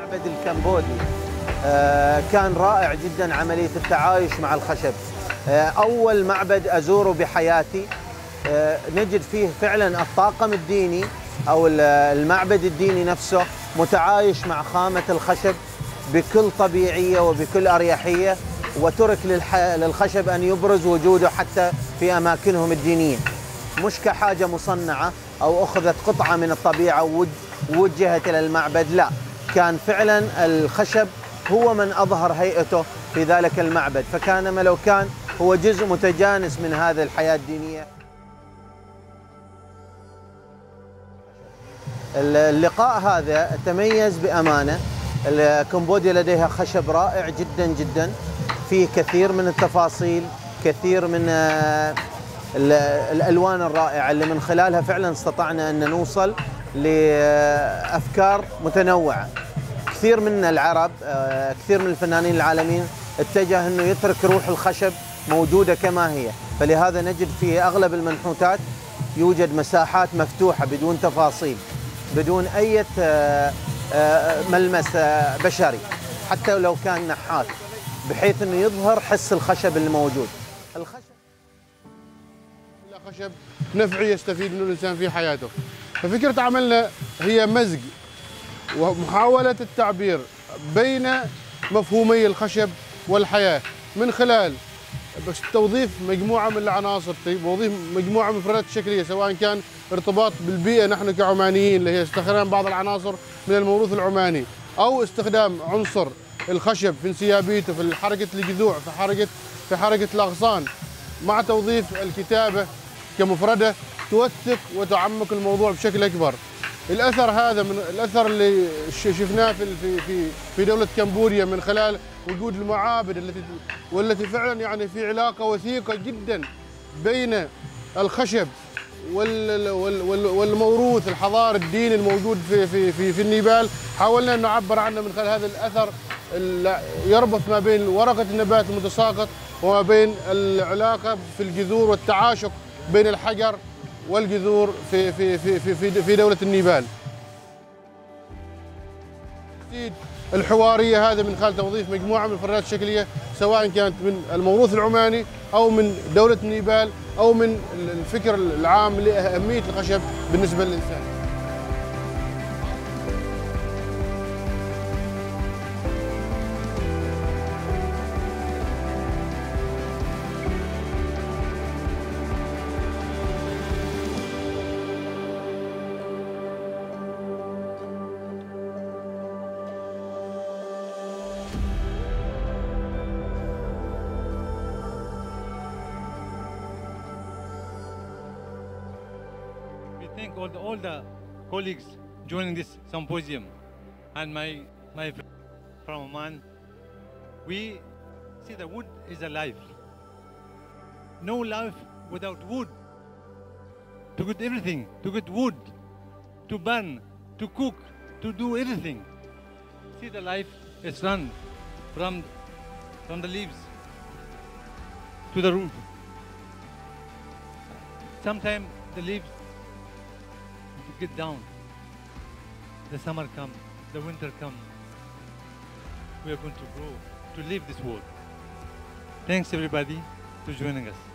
المعبد الكمبودي كان رائع جدا عملية التعايش مع الخشب. أول معبد أزوره بحياتي نجد فيه فعلا الطاقم الديني أو المعبد الديني نفسه متعايش مع خامة الخشب بكل طبيعية وبكل أريحية، وترك للخشب أن يبرز وجوده حتى في أماكنهم الدينية، مش كحاجة مصنعة أو أخذت قطعة من الطبيعة ووجهت إلى المعبد. لا، كان فعلا الخشب هو من أظهر هيئته في ذلك المعبد، فكانما لو كان هو جزء متجانس من هذه الحياة الدينية. اللقاء هذا تميز بأمانة. كمبوديا لديها خشب رائع جدا جدا، فيه كثير من التفاصيل، كثير من الألوان الرائعة اللي من خلالها فعلا استطعنا أن نوصل لأفكار متنوعة. كثير من العرب، كثير من الفنانين العالميين اتجه أنه يترك روح الخشب موجودة كما هي، فلهذا نجد في أغلب المنحوتات يوجد مساحات مفتوحة بدون تفاصيل، بدون أي ملمس بشري حتى لو كان نحات، بحيث أنه يظهر حس الخشب الموجود. خشب نفعي يستفيد منه الإنسان في حياته. ففكرة عملنا هي مزج ومحاولة التعبير بين مفهومي الخشب والحياة من خلال توظيف مجموعة من العناصر، توظيف مجموعة من المفردات الشكلية، سواء كان ارتباط بالبيئة نحن كعمانيين اللي هي استخدام بعض العناصر من الموروث العماني، أو استخدام عنصر الخشب في انسيابيته في حركة الجذوع في حركة الأغصان، مع توظيف الكتابة كمفردة توثق وتعمق الموضوع بشكل أكبر. الأثر هذا من الأثر اللي شفناه في دولة كمبوديا من خلال وجود المعابد والتي فعلا يعني في علاقة وثيقة جدا بين الخشب والموروث الحضاري الديني الموجود في النيبال. حاولنا أن نعبر عنه من خلال هذا الأثر يربط ما بين ورقة النبات المتساقط وما بين العلاقة في الجذور والتعاشق بين الحجر والجذور في دولة النيبال. الحوارية هذا من خلال توظيف مجموعة من الفردات الشكلية، سواء كانت من الموروث العماني أو من دولة النيبال أو من الفكر العام لأهمية الخشب بالنسبة للإنسان. Thank all the colleagues joining this symposium and my friend from Oman. We see that wood is alive. No life without wood. To get everything, to get wood, to burn, to cook, to do everything. See the life is run from the leaves to the roof. Sometimes the leaves get down, the summer comes, the winter comes, we are going to grow, to leave this world. Thanks everybody for joining us.